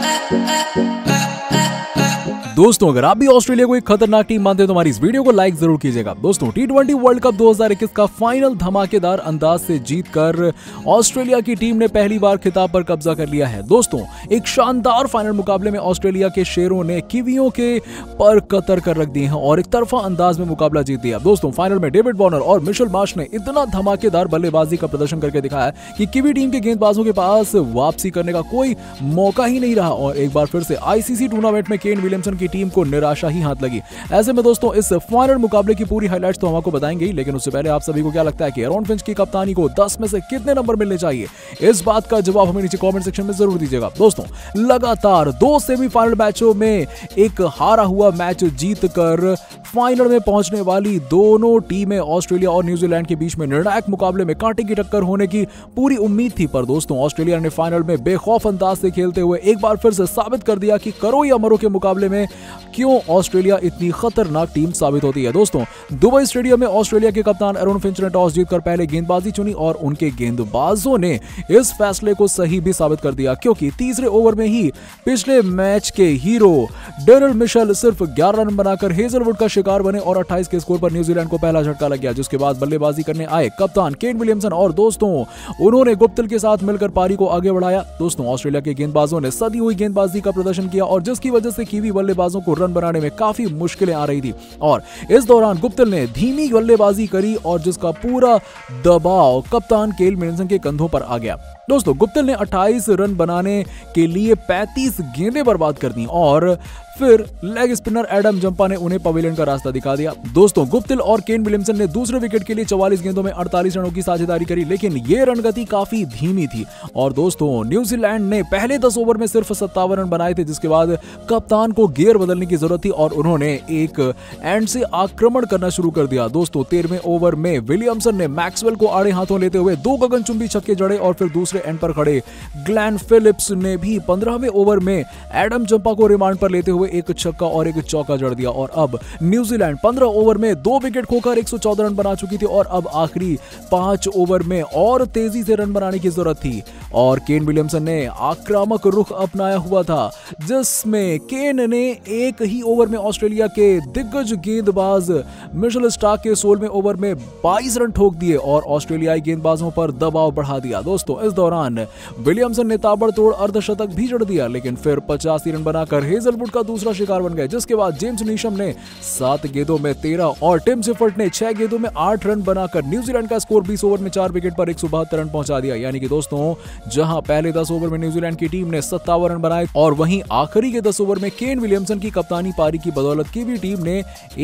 दोस्तों, अगर आप भी ऑस्ट्रेलिया को एक खतरनाक टीम मानते हैं तो हमारी इस वीडियो को लाइक जरूर कीजिएगा। दोस्तों, टी20 वर्ल्ड कप 2021 का फाइनल धमाकेदार अंदाज से जीतकर ऑस्ट्रेलिया की टीम ने पहली बार खिताब पर कब्जा कर लिया है। दोस्तों, एक शानदार फाइनल मुकाबले में ऑस्ट्रेलिया के शेरों ने कीवियों के पर कतर कर रख दिए हैं और एक तरफा अंदाज में मुकाबला जीत दिया। दोस्तों, फाइनल में डेविड वॉर्नर और मिशेल मार्श ने इतना धमाकेदार बल्लेबाजी का प्रदर्शन करके दिखाया कि कीवी टीम के गेंदबाजों के पास वापसी करने का कोई मौका ही नहीं रहा और एक बार फिर से आईसीसी टूर्नामेंट में केन विलियमसन की टीम को निराशा ही हाथ लगी। ऐसे में दोस्तों, इस फाइनल मुकाबले की पूरी हाइलाइट्स तो हम आपको बताएंगे ही, लेकिन उससे पहले आप सभी को क्या लगता है कि एरॉन फिंच की कप्तानी को 10 में से कितने नंबर मिलने चाहिए? इस बात का जवाब हमें नीचे कमेंट सेक्शन में जरूर दीजिएगा। दोस्तों, लगातार 2 सेमीफाइनल मैचों में एक हारा हुआ मैच जीतकर फाइनल में पहुंचने वाली दोनों टीमें ऑस्ट्रेलिया और न्यूजीलैंड के बीच में निर्णायक मुकाबले में कांटे की टक्कर होने की पूरी उम्मीद थी। पर दोस्तों, ऑस्ट्रेलिया ने फाइनल में बेखौफ अंदाज से खेलते हुए एक बार फिर से साबित कर दिया कि करो या मरो के मुकाबले में क्यों ऑस्ट्रेलिया इतनी खतरनाक टीम साबित होती है। दोस्तों, दुबई स्टेडियम में ऑस्ट्रेलिया के कप्तान एरॉन फिंच ने टॉस जीतकर पहले गेंदबाजी चुनी और उनके गेंदबाजों ने इस फैसले को सही भी साबित कर दिया, क्योंकि तीसरे ओवर में ही पिछले मैच के हीरो डेरिल मिशेल सिर्फ 11 रन बनाकर हेजलवुड का शिकार बने और 28 के स्कोर पर न्यूजीलैंड को पहला झटका लग गया, जिसके बाद बल्लेबाजी करने आए कप्तान केन विलियमसन और दोस्तों उन्होंने गुप्तिल के साथ मिलकर पारी को आगे बढ़ाया। दोस्तों, ऑस्ट्रेलिया के गेंदबाजों ने सदी हुई गेंदबाजी का प्रदर्शन किया और जिसकी वजह से कीवी बल्लेबाजों को रन बनाने में काफी मुश्किलें आ रही थी और इस दौरान गुप्तिल ने धीमी बल्लेबाजी करी और जिसका पूरा दबाव कप्तान केन विलियमसन के कंधों पर आ गया। दोस्तों, गुप्तिल ने 28 रन बनाने के लिए 35 गेंदें बर्बाद कर दी और फिर लेग स्पिनर एडम जंपा ने उन्हें पवेलियन का रास्ता दिखा दिया। दोस्तों, गुप्तिल और केन विलियमसन ने दूसरे विकेट के लिए 44 गेंदों में 48 रनों की साझेदारी करी, लेकिन ये रणगति काफी धीमी थी और दोस्तों न्यूजीलैंड ने पहले 10 ओवर में सिर्फ 57 रन बनाए थे, जिसके बाद कप्तान को गियर बदलने की जरूरत थी और उन्होंने एक एंड से आक्रमण करना शुरू कर दिया। दोस्तों, 13वें ओवर में विलियमसन ने मैक्सवेल को आड़े हाथों लेते हुए 2 गगनचुंबी छक्के जड़े और फिर दूसरे एंड पर खड़े ग्लेन फिलिप्स ने भी 15वें ओवर में एडम जंपा को रिमांड पर लेते हुए एक छक्का और एक चौका जड़ दिया और अब न्यूजीलैंड 15 ओवर में 2 विकेट खोकर 114 रन बना चुकी थी और अब आखिरी 5 ओवर में और तेजी से रन बनाने की जरूरत थी और केन विलियमसन ने आक्रामक रुख अपनाया हुआ था, जिसमें केन ने एक ही ओवर में ऑस्ट्रेलिया के दिग्गज गेंदबाज मिशेल स्टार्क के 16वें ओवर में 22 रन ठोक दिए और ऑस्ट्रेलियाई गेंदबाजों पर दबाव बढ़ा दिया। दोस्तों, इस दौरान विलियमसन ने ताबड़तोड़ अर्धशतक भी जड़ दिया, लेकिन फिर 85 रन बनाकर हेजलवुड का दूसरा शिकार बन गए, जिसके बाद जेम्स नीशम ने 7 गेंदों में 13 और टिम सिफर्ट ने 6 गेंदों में 8 रन बनाकर न्यूजीलैंड का स्कोर 20 ओवर में 4 विकेट पर 172 रन पहुंचा दिया। यानी कि दोस्तों, जहां पहले 10 ओवर में न्यूजीलैंड की टीम ने 57 रन बनाए और वहीं आखिरी के 10 ओवर में केन विलियमसन की कप्तानी पारी की बदौलत कीवी टीम ने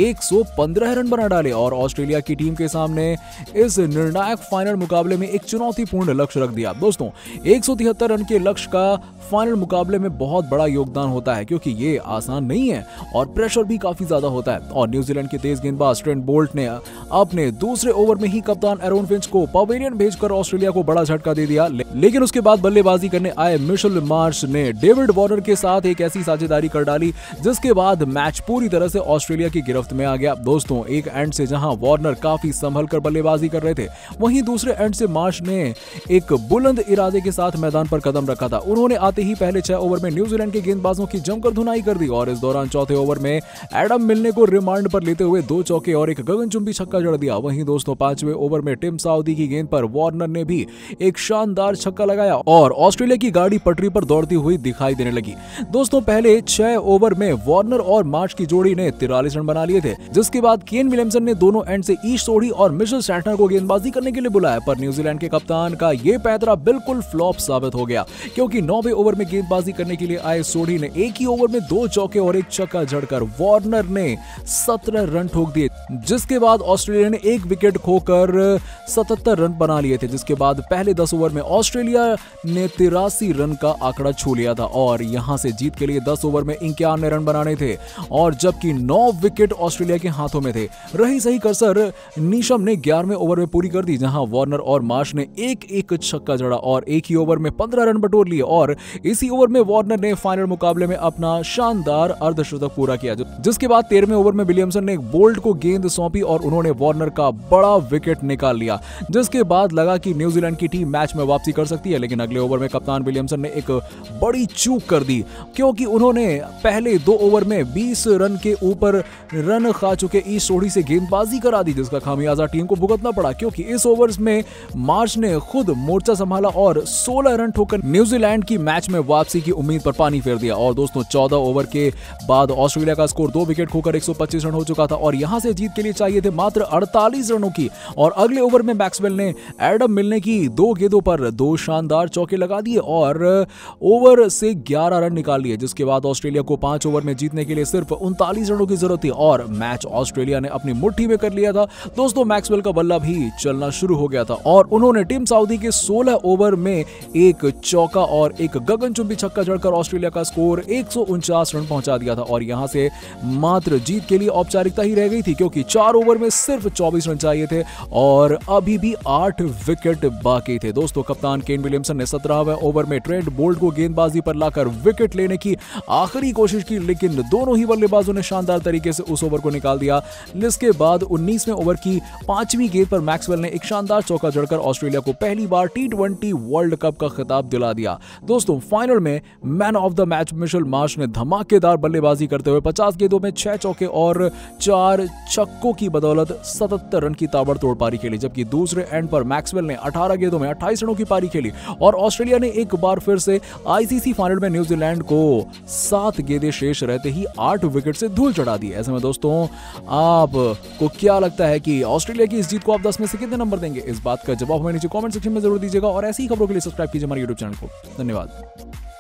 115 रन बना डाले और ऑस्ट्रेलिया की टीम के सामने इस निर्णायक फाइनल मुकाबले में एक चुनौतीपूर्ण लक्ष्य रख दिया। दोस्तों, 173 रन के लक्ष्य का फाइनल मुकाबले में बहुत बड़ा योगदान होता है, क्योंकि ये आसान नहीं है और प्रेशर भी काफी ज्यादा होता है और न्यूजीलैंड के तेज गेंदबाज ट्रेंट बोल्ट ने अपने दूसरे ओवर में ही कप्तान एरॉन फिंच को पवेलियन भेजकर ऑस्ट्रेलिया को बड़ा झटका दे दिया। लेकिन उसके बाद बल्लेबाजी करने आए मिशेल मार्श ने डेविड वॉर्नर के साथ एक ऐसी साझेदारी कर डाली जिसके बाद मैच पूरी तरह से ऑस्ट्रेलिया की गिरफ्त में आ गया। दोस्तों, एक एंड से जहां वॉर्नर काफी संभल कर बल्लेबाजी कर रहे थे, वहीं दूसरे एंड से मार्श ने एक बुलंद इरादे के साथ मैदान पर कदम रखा था। उन्होंने आते ही पहले 6 ओवर में न्यूजीलैंड के गेंदबाजों की जमकर धुनाई कर दी और इस दौरान चौथे ओवर में एडम मिलने को रिमांड पर लेते हुए 2 चौके और एक गगनचुंबी छक्का जड़ दिया। वहीं दोस्तों, 5वें ओवर में टिम साउदी की गेंद पर वॉर्नर ने भी एक शानदार छक्का लगाया और ऑस्ट्रेलिया की गाड़ी पटरी पर दौड़ती हुई दिखाई देने लगी। दोस्तों, पहले 6 ओवर में वॉर्नर और मार्श की जोड़ी ने 43 रन बना लिए थे, जिसके बाद केन विलियमसन ने दोनों एंड से ईश सोढ़ी और मिशेल सैंटनर को गेंदबाजी करने के लिए बुलाया, पर न्यूजीलैंड के कप्तान का यह पैंतरा बिल्कुल फ्लॉप साबित हो गया, क्योंकि 9वें ओवर में गेंदबाजी करने के लिए आए सोढ़ी ने एक ही ओवर में 2 चौके और एक छक्का जड़कर वॉर्नर ने 17 रन ठोक दिए, जिसके बाद ऑस्ट्रेलिया ने एक विकेट खोकर 77 रन बना लिए थे, जिसके बाद पहले 10 ओवर में ऑस्ट्रेलिया ने 83 रन का आंकड़ा छू लिया था और यहां से जीत के लिए 10 ओवर में 51 रन बनाने थे और जबकि 9 विकेट ऑस्ट्रेलिया के हाथों में थे। रही सही कसर नीशम ने 11वें ओवर में पूरी कर दी, जहां वॉर्नर और मार्श ने एक छक्का जड़ा और एक ही ओवर में 15 रन बटोर लिए और इसी ओवर में वॉर्नर ने फाइनल मुकाबले में अपना शानदार शानदार अर्धशतक पूरा किया, जिसके बाद 13वें ओवर में विलियमसन ने एक बोल्ट को गेंद सौंपी और उन्होंने वार्नर का बड़ा विकेट निकाल लिया, जिसके बाद लगा कि न्यूजीलैंड की टीम मैच में वापसी कर सकती है। लेकिन अगले ओवर में कप्तान विलियमसन ने एक बड़ी चूक कर दी, क्योंकि उन्होंने पहले 2 ओवर में 20 रन के ऊपर रन खा चुके ईस्ट सोढ़ी से गेंदबाजी करा दी, जिसका खामियाजा टीम को भुगतना पड़ा, क्योंकि इस ओवर्स में मार्श ने खुद मोर्चा संभाला और 16 रन ठोकर न्यूजीलैंड की मैच में वापसी की उम्मीद पर पानी फेर दिया। और दोस्तों 14 ओवर के बाद ऑस्ट्रेलिया का स्कोर 2 विकेट खोकर 125 रन हो चुका था और यहां से जीत के लिए चाहिए थे मात्र 48 रनों की। और अगले ओवर में मैक्सवेल ने एडम मिलने की 2 गेंदों पर 2 शानदार चौके लगा दिए और ओवर से 11 रन निकाल लिए, जिसके बाद ऑस्ट्रेलिया को 5 ओवर में जीतने के लिए सिर्फ 39 रनों की जरूरत थी और मैच ऑस्ट्रेलिया ने अपनी मुट्ठी में कर लिया था। दोस्तों मैक्सवेल का बल्ला भी चलना शुरू हो गया था और उन्होंने टिम साउदी के 16 ओवर में एक चौका और एक गगनचुंबी छक्का जड़कर ऑस्ट्रेलिया का स्कोर 149 रन पहुंचा दिया था। और यहां से मात्र जीत के लिए औपचारिकता ही रह गई थी, क्योंकि 4 ओवर में सिर्फ 24 रन चाहिए थे और अभी भी 8 विकेट बाकी थे। दोस्तों कप्तान केन विलियमसन ने 17वें ओवर में ट्रेंट बोल्ट को गेंदबाजी पर लाकर विकेट लेने की आखिरी कोशिश की, लेकिन दोनों ही बल्लेबाजों ने शानदार तरीके से उस ओवर को निकाल दिया। जिसके बाद 19वें ओवर की 5वीं गेंद पर मैक्सवेल ने एक शानदार चौका जड़कर ऑस्ट्रेलिया को पहली बार T20 वर्ल्ड कप का खिताब दिला दिया। दोस्तों फाइनल में man of the match Mitchell Marsh ने धमाकेदार बल्लेबाजी करते हुए 50 गेंदों में 6 चौके और 4 छक्कों की बदौलत 77 रन की ताबड़तोड़ पारी खेली, जबकि दूसरे एंड पर मैक्सवेल ने 18 गेंदों में 28 रनों की पारी खेली और ऑस्ट्रेलिया ने एक बार फिर से आईसीसी फाइनल में न्यूजीलैंड को 7 गेंदें शेष रहते ही 8 विकेट से धूल चढ़ा दी। ऐसे में दोस्तों आपको क्या लगता है कि ऑस्ट्रेलिया की इस जीत को आप 10 में से कितने नंबर देंगे? इस बात का जवाब हमें नीचे कमेंट सेक्शन में जरूर दीजिएगा और ऐसी ही खबरों के लिए सब्सक्राइब कीजिए हमारे यूट्यूब चैनल को। धन्यवाद।